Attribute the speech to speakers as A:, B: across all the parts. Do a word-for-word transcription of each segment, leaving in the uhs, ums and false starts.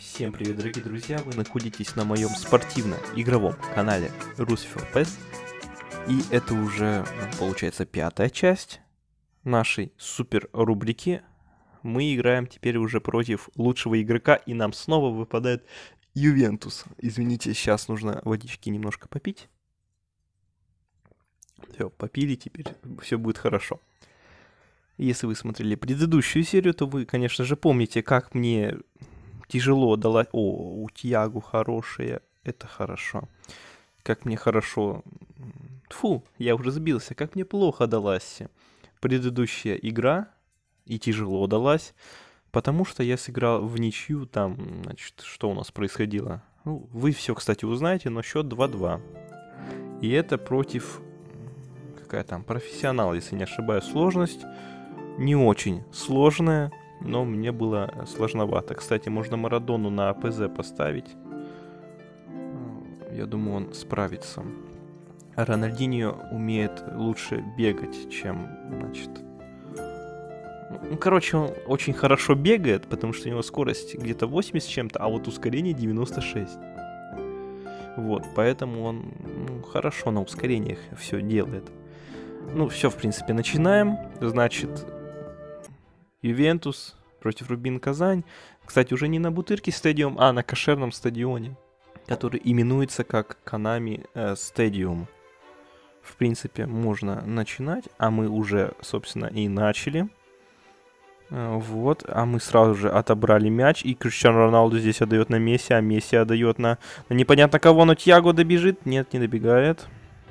A: Всем привет, дорогие друзья! Вы находитесь на моем спортивно-игровом канале Russell пэс. И это уже, получается, пятая часть нашей супер рубрики. Мы играем теперь уже против лучшего игрока, и нам снова выпадает Ювентус. Извините, сейчас нужно водички немножко попить. Все, попили, теперь все будет хорошо. Если вы смотрели предыдущую серию, то вы, конечно же, помните, как мне тяжело дала... О, у Тиаго хорошая, это хорошо. Как мне хорошо... Фу, я уже сбился, как мне плохо далась предыдущая игра, и тяжело далась, потому что я сыграл в ничью, там, значит, что у нас происходило. Ну, вы все, кстати, узнаете, но счет два-два. И это против... Какая там? Профессионал, если не ошибаюсь, сложность. Не очень сложная, но мне было сложновато. Кстати, можно Марадону на АПЗ поставить. Я думаю, он справится. А Рональдиньо умеет лучше бегать, чем, значит... Ну, короче, он очень хорошо бегает, потому что у него скорость где-то восемьдесят с чем-то, а вот ускорение девяносто шесть. Вот, поэтому он ну, хорошо на ускорениях все делает. Ну, все, в принципе, начинаем. Значит, Ювентус против Рубин Казань. Кстати, уже не на Бутырке стадиум, а на кошерном стадионе, который именуется как Konami Stadium. В принципе, можно начинать, а мы уже, собственно, и начали. Вот, а мы сразу же отобрали мяч, и Криштиану Роналду здесь отдает на Месси, а Месси отдает на, на непонятно кого, но Тиаго добежит. Нет, не добегает.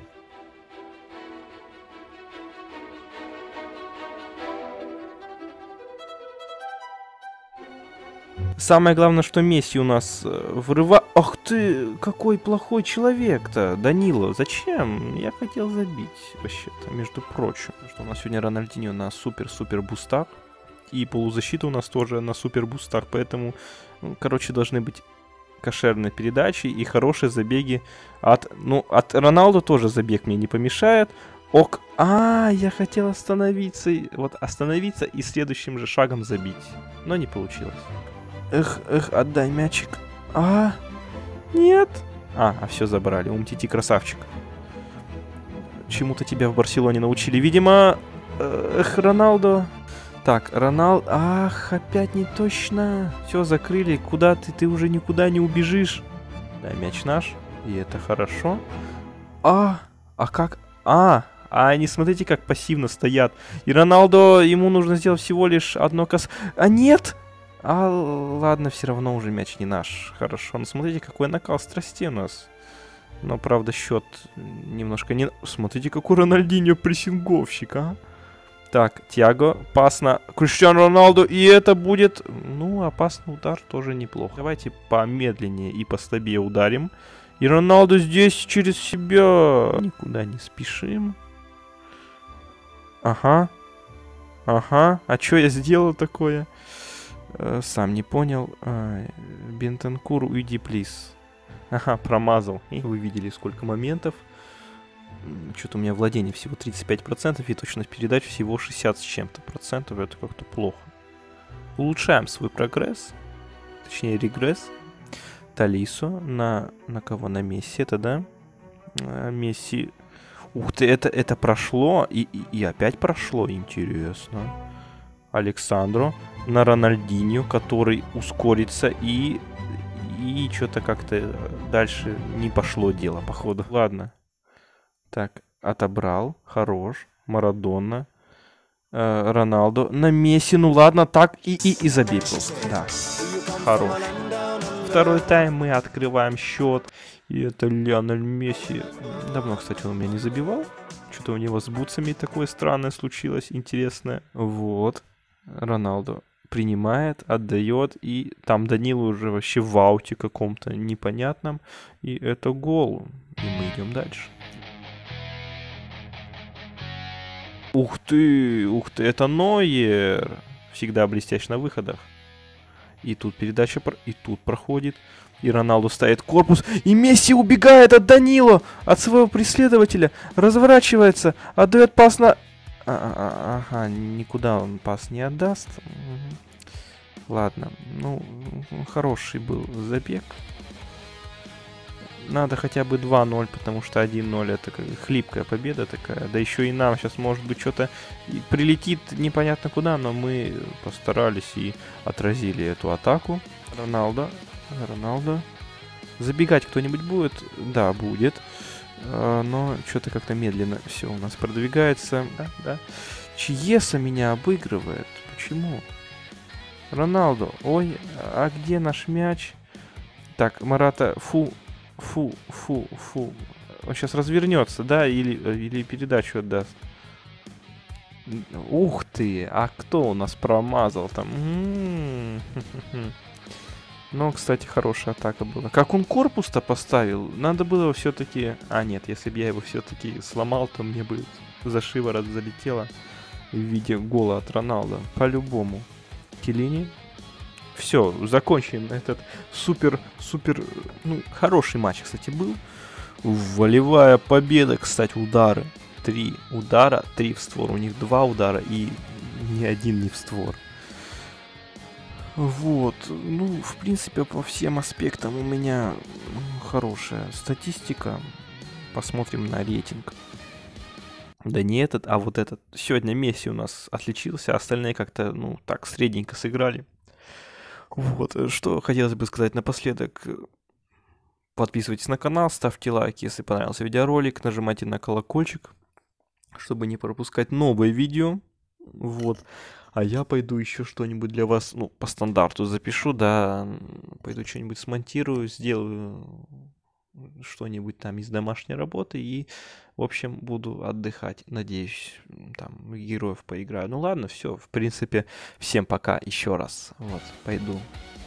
A: Самое главное, что Месси у нас вырыва... Ах ты, какой плохой человек-то, Данило. Зачем? Я хотел забить, вообще-то, между прочим. Что у нас сегодня Рональдиньо на супер-супер бустах. И полузащита у нас тоже на супер бустах. Поэтому, ну, короче, должны быть кошерные передачи и хорошие забеги от... Ну, от Роналду тоже забег мне не помешает. Ок. А, я хотел остановиться. Вот остановиться и следующим же шагом забить. Но не получилось. Эх, эх, отдай мячик. А, нет. А, а все забрали. Умтити красавчик. Чему-то тебя в Барселоне научили. Видимо, эх, Роналдо. Так, Роналдо. Ах, опять не точно. Все, закрыли. Куда ты? Ты уже никуда не убежишь. Да, мяч наш. И это хорошо. А, а как? А, а они, смотрите, как пассивно стоят. И Роналдо, ему нужно сделать всего лишь одно кас... А, нет! А, ладно, все равно уже мяч не наш. Хорошо, ну смотрите, какой накал страстей у нас. Но, правда, счет немножко не... Смотрите, какой Рональдиньо прессинговщик, а. Так, Тиаго, пас на Криштиану Роналду, и это будет... Ну, опасный удар тоже неплохо. Давайте помедленнее и послабее ударим. И Роналду здесь через себя. Никуда не спешим. Ага. Ага, а что я сделал такое? Сам не понял. А, Бентанкур, уйди, плиз. Ага, промазал. И вы видели, сколько моментов. Что-то у меня владение всего тридцать пять процентов и точность передач всего шестьдесят с чем-то процентов. Это как-то плохо. Улучшаем свой прогресс. Точнее, регресс. Талисо. На, на кого? На Месси это, да? А, Месси. Ух ты, это, это прошло. И, и, и опять прошло. Интересно. Александру. На Рональдиньо, который ускорится, и, и что-то как-то дальше не пошло дело, походу. Ладно. Так, отобрал. Хорош. Марадона. Э, Роналдо. На Месси. Ну ладно, так. И, и, и забей просто. Да. Хорош. Второй тайм мы открываем счет. И это Лионель Месси. Давно, кстати, он меня не забивал. Что-то у него с бутсами такое странное случилось. Интересное. Вот. Роналдо принимает, отдает, и там Данило уже вообще в ауте каком-то непонятном, и это гол, и мы идем дальше. Ух ты, ух ты, это Нойер, всегда блестящий на выходах. И тут передача, и тут проходит, и Роналду ставит корпус, и Месси убегает от Данило, от своего преследователя, разворачивается, отдает пас на... А, а, ага, никуда он пас не отдаст. Ладно, ну, хороший был забег. Надо хотя бы два ноль, потому что один ноль это как хлипкая победа такая. Да еще и нам сейчас, может быть, что-то прилетит непонятно куда, но мы постарались и отразили эту атаку. Роналдо, Роналдо. Забегать кто-нибудь будет? Да, будет. Но что-то как-то медленно все у нас продвигается. Да, да. Чиеса меня обыгрывает. Почему? Роналдо. Ой, а где наш мяч? Так, Марата, фу, фу, фу, фу. Он сейчас развернется, да, или, или передачу отдаст. Ух ты, а кто у нас промазал там? М-м-м. Ну, кстати, хорошая атака была. Как он корпус-то поставил? Надо было его все-таки... А, нет, если бы я его все-таки сломал, то мне бы за шиворот залетело в виде гола от Роналдо. По-любому. Келлини. Все, закончен этот супер-супер... Ну, хороший матч, кстати, был. Волевая победа, кстати, удары. Три удара, три в створ. У них два удара и ни один не в створ. Вот, ну, в принципе, по всем аспектам у меня хорошая статистика. Посмотрим на рейтинг. Да не этот, а вот этот. Сегодня Месси у нас отличился, а остальные как-то, ну, так, средненько сыграли. Вот, что хотелось бы сказать напоследок. Подписывайтесь на канал, ставьте лайк, если понравился видеоролик, нажимайте на колокольчик, чтобы не пропускать новые видео. Вот. А я пойду еще что-нибудь для вас, ну, по стандарту запишу, да, пойду что-нибудь смонтирую, сделаю что-нибудь там из домашней работы и, в общем, буду отдыхать. Надеюсь, там, героев поиграю. Ну ладно, все, в принципе, всем пока еще раз. Вот, пойду